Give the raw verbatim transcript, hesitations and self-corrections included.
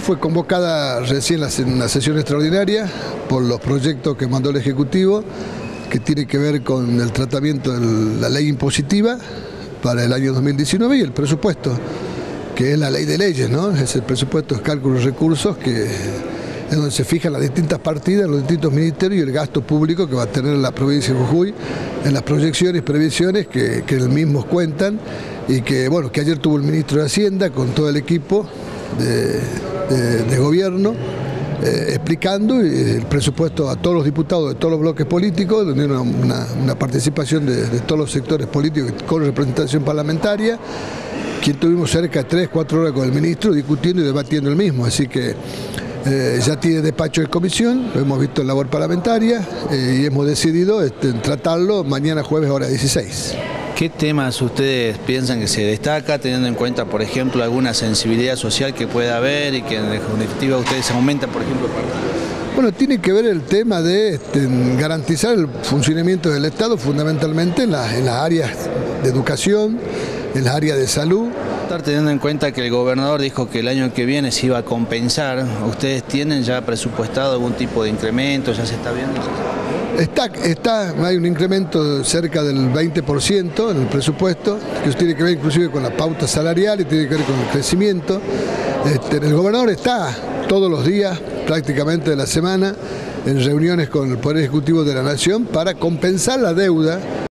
fue convocada recién en una sesión extraordinaria por los proyectos que mandó el Ejecutivo, que tiene que ver con el tratamiento de la ley impositiva para el año dos mil diecinueve y el presupuesto, que es la ley de leyes, ¿no? Es el presupuesto de cálculo de recursos, que es donde se fijan las distintas partidas, los distintos ministerios y el gasto público que va a tener la provincia de Jujuy en las proyecciones y previsiones que, que el mismos cuentan, y que, bueno, que ayer tuvo el ministro de Hacienda con todo el equipo de, de, de gobierno eh, explicando el presupuesto a todos los diputados de todos los bloques políticos, donde una, una, una participación de, de todos los sectores políticos con representación parlamentaria, quien tuvimos cerca de tres, cuatro horas con el ministro discutiendo y debatiendo el mismo, así que Eh, ya tiene despacho de comisión, lo hemos visto en labor parlamentaria eh, y hemos decidido este, tratarlo mañana jueves hora dieciséis. ¿Qué temas ustedes piensan que se destaca, teniendo en cuenta, por ejemplo, alguna sensibilidad social que pueda haber y que en definitiva ustedes aumentan, por ejemplo, partidos? Bueno, tiene que ver el tema de este, garantizar el funcionamiento del Estado, fundamentalmente en, la, en las áreas de educación, en las áreas de salud. Teniendo en cuenta que el gobernador dijo que el año que viene se iba a compensar, ¿ustedes tienen ya presupuestado algún tipo de incremento? ¿Ya se está viendo? Está, está, hay un incremento cerca del veinte por ciento en el presupuesto, que tiene que ver inclusive con la pauta salarial y tiene que ver con el crecimiento. Este, el gobernador está todos los días, prácticamente de la semana, en reuniones con el Poder Ejecutivo de la Nación para compensar la deuda